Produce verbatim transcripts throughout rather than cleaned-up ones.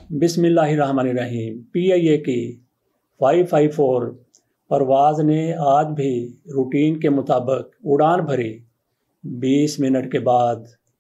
بسم اللہ الرحمن الرحیم۔ پی آئی اے کی فائیو فائیو فور پرواز نے آج بھی روٹین کے مطابق اڑان بھری۔ بیس منٹ کے بعد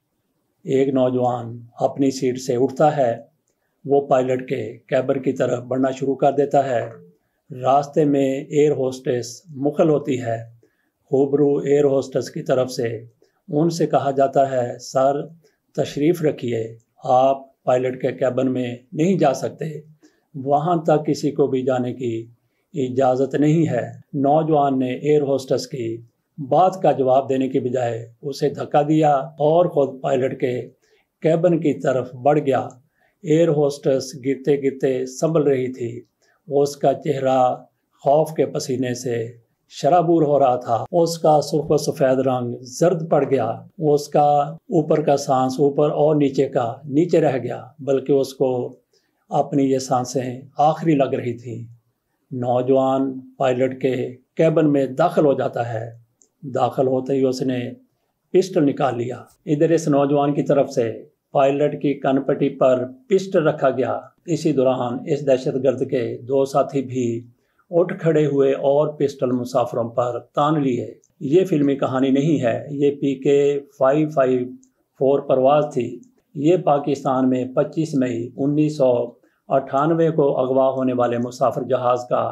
ایک نوجوان اپنی سیٹ سے اٹھتا ہے، وہ پائلٹ کے کیبن کی طرف بڑھنا شروع کر دیتا ہے۔ راستے میں ایئر ہوسٹس مخل ہوتی ہے۔ خوبرو ایئر ہوسٹس کی طرف سے ان سے کہا جاتا ہے، سر تشریف رکھیے، آپ پائلٹ کے کیبن میں نہیں جا سکتے، وہاں تک کسی کو بھی جانے کی اجازت نہیں ہے۔ نوجوان نے ایئر ہوسٹس کی بات کا جواب دینے کی بجائے اسے دھکا دیا اور خود پائلٹ کے کیبن کی طرف بڑھ گیا۔ ایئر ہوسٹس گرتے گرتے سنبھل رہی تھی، اس کا چہرہ خوف کے پسینے سے شرابور ہو رہا تھا، اس کا سرخ و سفید رنگ زرد پڑ گیا، اس کا اوپر کا سانس اوپر اور نیچے کا نیچے رہ گیا، بلکہ اس کو اپنی یہ سانسیں آخری لگ رہی تھیں۔ نوجوان پائلٹ کے کیبن میں داخل ہو جاتا ہے۔ داخل ہوتے ہی اس نے پسٹل نکال لیا۔ ادھر اس نوجوان کی طرف سے پائلٹ کی کن پٹی پر پسٹل رکھا گیا۔ اسی دوران اس دہشت گرد کے دو ساتھی بھی اٹھ کھڑے ہوئے اور پسٹل مسافروں پر تان لیے۔ یہ فلمی کہانی نہیں ہے، یہ پی کے فائیو فائیو فور پرواز تھی۔ یہ پاکستان میں پچیس مئی انیس سو اٹھانوے کو اغوا ہونے والے مسافر جہاز کا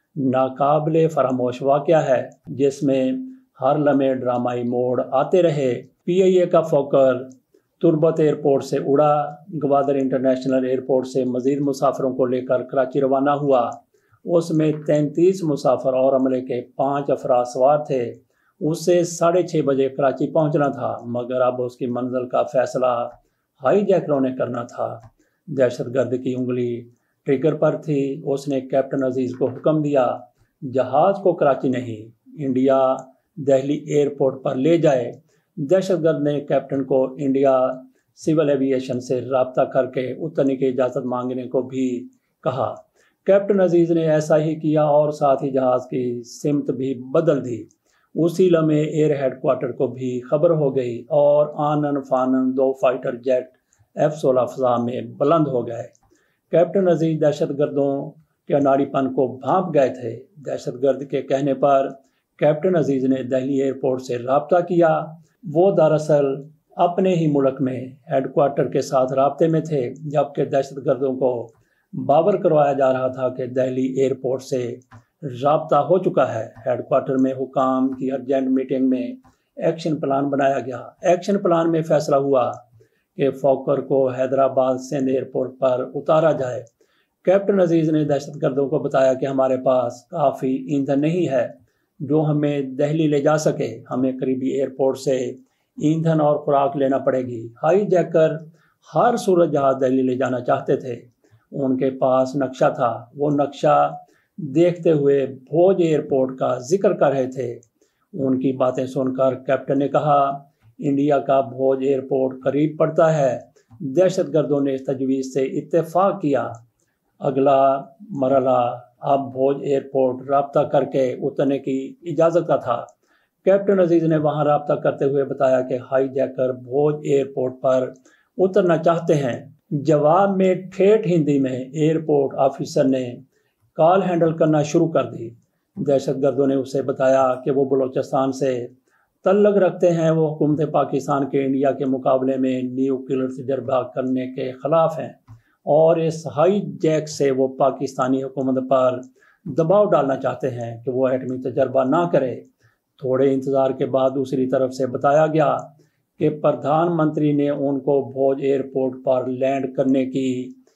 ناقابل فراموش واقعہ ہے، جس میں ہر لمحے ڈرامائی موڑ آتے رہے۔ پی آئی اے کا فوکر تربت ایئرپورٹ سے اڑا، گوادر انٹرنیشنل ایئرپورٹ سے مزید مسافروں کو لے کر کراچی روانہ ہوا۔ اس میں تینتیس مسافر اور عملے کے پانچ افراد سوار تھے۔ اسے ساڑھے چھ بجے کراچی پہنچنا تھا، مگر اب اس کی منزل کا فیصلہ ہائی جیکروں نے کرنا تھا۔ دہشت گرد کی انگلی ٹریگر پر تھی۔ اس نے کیپٹن عزیز کو حکم دیا، جہاز کو کراچی نہیں، انڈیا دہلی ایئرپورٹ پر لے جائے۔ دہشت گرد نے کیپٹن کو انڈیا سول ایوییشن سے رابطہ کر کے اترنے کی اجازت مانگنے کو بھی کہا۔ کیپٹن عزیز نے ایسا ہی کیا اور ساتھ ہی جہاز کی سمت بھی بدل دی۔ اسی لمحے ایئر ہیڈ کوارٹر کو بھی خبر ہو گئی اور آنن فانن دو فائٹر جیٹ ایف سولہ فضا میں بلند ہو گئے۔ کیپٹن عزیز دہشت گردوں کے اناڑی پن کو بھانپ گئے تھے۔ دہشت گرد کے کہنے پر کیپٹن عزیز نے دہلی ایئرپورٹ سے رابطہ کیا۔ وہ دراصل اپنے ہی ملک میں ہیڈ کوارٹر کے ساتھ رابطے میں تھے، جبکہ دہشت گردوں کو باور کروایا جا رہا تھا کہ دہلی ایئرپورٹ سے رابطہ ہو چکا ہے۔ ہیڈ کوارٹر میں حکام کی ارجنٹ میٹنگ میں ایکشن پلان بنایا گیا۔ ایکشن پلان میں فیصلہ ہوا کہ فوکر کو حیدرآباد سندھ ایئرپورٹ پر اتارا جائے۔ کیپٹن عزیز نے دہشت گردوں کو بتایا کہ ہمارے پاس کافی ایندھن نہیں ہے جو ہمیں دہلی لے جا سکے، ہمیں قریبی ایئرپورٹ سے ایندھن اور خوراک لینا پڑے گی۔ ہائی جیکر ہر صورت جہاز دہلی لے جانا چاہتے تھے۔ ان کے پاس نقشہ تھا، وہ نقشہ دیکھتے ہوئے بھوج ایئرپورٹ کا ذکر کر رہے تھے۔ ان کی باتیں سن کر کیپٹن نے کہا، انڈیا کا بھوج ایئرپورٹ قریب پڑتا ہے۔ دہشت گردوں نے اس تجویز سے اتفاق کیا۔ اگلا مرحلہ اب بھوج ایئرپورٹ رابطہ کر کے اترنے کی اجازت کا تھا۔ کیپٹن عزیز نے وہاں رابطہ کرتے ہوئے بتایا کہ ہائی جیکر بھوج ایئرپورٹ پر اترنا چاہتے ہیں۔ جواب میں ٹھیٹھ ہندی میں ایئرپورٹ آفیسر نے کال ہینڈل کرنا شروع کر دی۔ دہشت گردوں نے اسے بتایا کہ وہ بلوچستان سے تعلق رکھتے ہیں، وہ حکومت پاکستان کے انڈیا کے مقابلے میں نیوکلیئر تجربہ کرنے کے خلاف ہیں اور اس ہائی جیک سے وہ پاکستانی حکومت پر دباؤ ڈالنا چاہتے ہیں کہ وہ ایٹمی تجربہ نہ کرے۔ تھوڑے انتظار کے بعد دوسری طرف سے بتایا گیا کہ پردھان منتری نے ان کو بھوج ایئرپورٹ پر لینڈ کرنے کی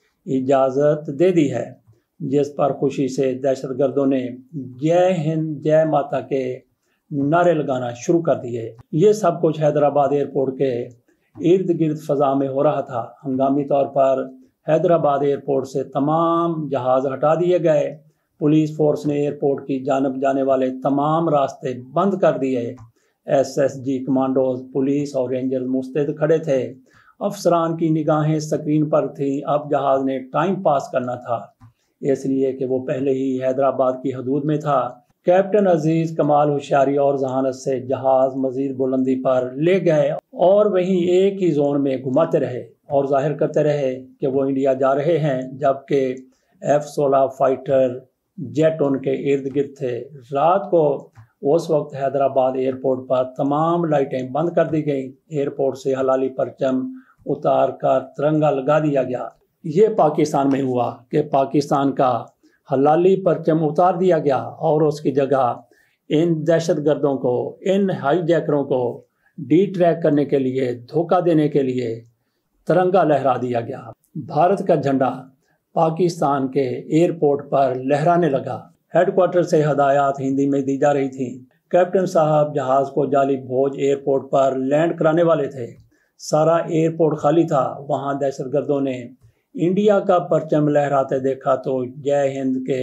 اجازت دے دی ہے، جس پر خوشی سے دہشت گردوں نے جے ہند جے ماتا کے نعرے لگانا شروع کر دیے۔ یہ سب کچھ حیدرآباد ایئرپورٹ کے ارد گرد فضا میں ہو رہا تھا۔ ہنگامی طور پر حیدرآباد ایئرپورٹ سے تمام جہاز ہٹا دیے گئے۔ پولیس فورس نے ایئرپورٹ کی جانب جانے والے تمام راستے بند کر دیے۔ S S G commandos, police اور رینجر مستعد کھڑے تھے۔ افسران کی نگاہیں سکرین پر تھیں۔ اب جہاز نے ٹائم پاس کرنا تھا، اس لیے کہ وہ پہلے ہی حیدرآباد کی حدود میں تھا۔ کیپٹن عزیز کمال ہوشیاری اور ذہانت سے جہاز مزید بلندی پر لے گئے اور وہیں ایک ہی زون میں گھماتے رہے۔ اور ظاہر کرتے رہے کہ وہ انڈیا جا رہے ہیں، جبکہ ایف سولہ فائٹر جیٹ ان کے ارد گرد تھے۔ رات کو اس وقت حیدرآباد ایئرپورٹ پر تمام لائٹیں بند کر دی گئیں، ایئرپورٹ سے ہلالی پرچم اتار کر ترنگا لگا دیا گیا۔ یہ پاکستان میں ہوا کہ پاکستان کا ہلالی پرچم اتار دیا گیا اور اس کی جگہ ان دہشت گردوں کو، ان ہائی جیکروں کو ڈی ٹریک کرنے کے لیے، دھوکہ دینے کے لیے ترنگا لہرا دیا گیا۔ بھارت کا جھنڈا پاکستان کے ایئرپورٹ پر لہرانے لگا۔ ہیڈ کوارٹر سے ہدایات ہندی میں دی جا رہی تھیں۔ کیپٹن صاحب جہاز کو جعلی بھوج ایئرپورٹ پر لینڈ کرانے والے تھے۔ سارا ایئرپورٹ خالی تھا۔ وہاں دہشت گردوں نے انڈیا کا پرچم لہراتے دیکھا تو جے ہند کے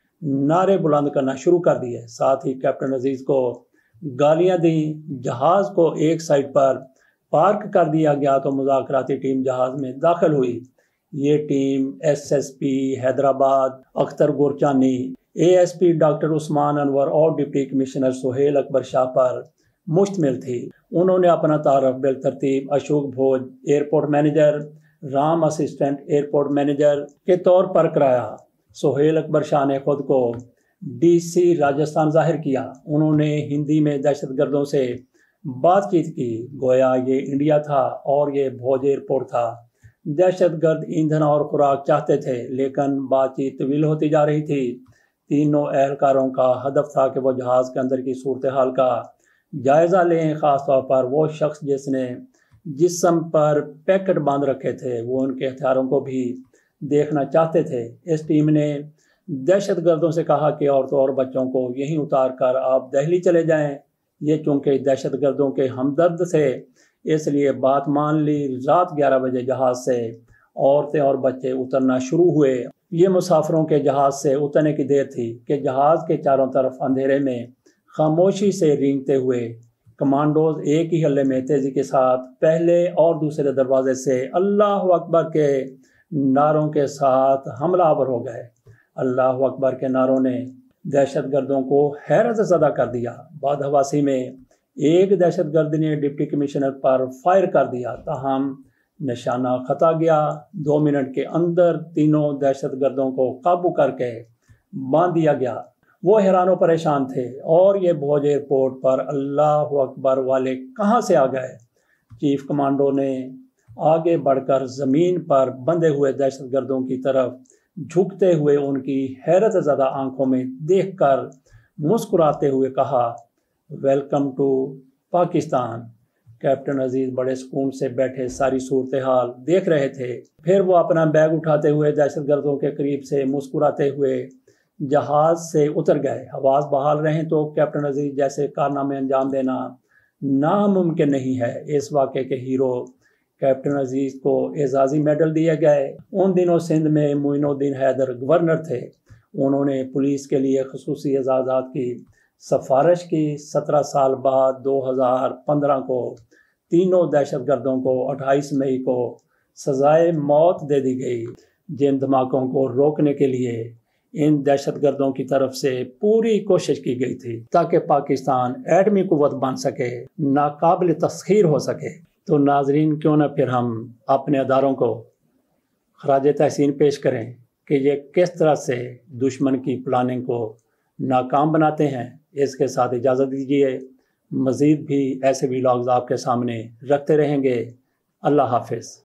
نعرے بلند کرنا شروع کر دیے۔ ساتھ ہی کیپٹن عزیز کو گالیاں دیں۔ جہاز کو ایک سائٹ پر پارک کر دیا گیا تو مذاکراتی ٹیم جہاز میں داخل ہوئی۔ یہ team S S P Hyderabad Akhtar Gorchani, A S P doctor Usman Anwar اور ڈپٹی کمشنر سہیل اکبر شاہ پر مشتمل تھی۔ انہوں نے اپنا تعارف بالترتیب Ashok Bhoj airport manager, Ram assistant airport manager کے طور پر کرایا۔ سہیل اکبر شاہ نے خود کو ڈی سی راجستھان ظاہر کیا۔ انہوں نے ہندی میں دہشت گردوں سے بات چیت کی، گویا یہ انڈیا تھا اور یہ بھوج ایئرپورٹ تھا۔ دہشت گرد ایندھن اور خوراک چاہتے تھے، لیکن بات چیت طویل ہوتی جا رہی تھی۔ تینوں اہلکاروں کا ہدف تھا کہ وہ جہاز کے اندر کی صورتحال کا جائزہ لیں، خاص طور پر وہ شخص جس نے جسم پر پیکٹ باندھ رکھے تھے، وہ ان کے ہتھیاروں کو بھی دیکھنا چاہتے تھے۔ اس ٹیم نے دہشت گردوں سے کہا کہ عورتوں اور بچوں کو یہیں اتار کر آپ دہلی چلے جائیں۔ یہ چونکہ دہشت گردوں کے ہمدرد تھے، اس لیے بات مان لی۔ رات گیارہ بجے جہاز سے عورتیں اور بچے اترنا شروع ہوئے۔ یہ مسافروں کے جہاز سے اترنے کی دیر تھی کہ جہاز کے چاروں طرف اندھیرے میں خاموشی سے رینگتے ہوئے کمانڈوز ایک ہی حلے میں تیزی کے ساتھ پہلے اور دوسرے دروازے سے اللہ اکبر کے نعروں کے ساتھ حملہ آور ہو گئے۔ اللہ اکبر کے نعروں نے دہشت گردوں کو حیرت زدہ کر دیا۔ بعد حواسی میں ایک دہشت گرد نے ڈپٹی کمشنر پر فائر کر دیا، تاہم نشانہ خطا گیا۔ دو منٹ کے اندر تینوں دہشت گردوں کو قابو کر کے باندھ دیا گیا۔ وہ حیران و پریشان تھے، اور یہ بھوج ایئرپورٹ پر اللہ اکبر والے کہاں سے آ گئے؟ چیف کمانڈو نے آگے بڑھ کر زمین پر بندھے ہوئے دہشت گردوں کی طرف جھکتے ہوئے ان کی حیرت زدہ آنکھوں میں دیکھ کر مسکراتے ہوئے کہا، welcome to Pakistan. Captain Aziz بڑے سکون سے بیٹھے ساری صورتحال دیکھ رہے تھے۔ پھر وہ اپنا بیگ اٹھاتے ہوئے دہشت گردوں کے قریب سے مسکراتے ہوئے جہاز سے اتر گئے۔ حواس بحال رہیں تو کیپٹن عزیز جیسے کارنامے انجام دینا ناممکن نہیں ہے۔ اس واقعے کے ہیرو کیپٹن عزیز کو اعزازی میڈل دیے گئے۔ ان دنوں سندھ میں معین الدین حیدر گورنر تھے۔ انہوں نے پولیس کے لیے خصوصی اعزازات کی سفارش کی۔ سترہ سال بعد دو ہزار پندرہ کو تینوں دہشت گردوں کو اٹھائیس مئی کو سزائے موت دے دی گئی۔ جن دھماکوں کو روکنے کے لیے ان دہشت گردوں کی طرف سے پوری کوشش کی گئی تھی تاکہ پاکستان ایٹمی قوت بن سکے، ناقابل تسخیر ہو سکے۔ تو ناظرین، کیوں نہ پھر ہم اپنے اداروں کو خراج تحسین پیش کریں کہ یہ کس طرح سے دشمن کی پلاننگ کو ناکام بناتے ہیں۔ اس کے ساتھ اجازت دیجیے، مزید بھی ایسے ویلاگز آپ کے سامنے رکھتے رہیں گے۔ اللہ حافظ۔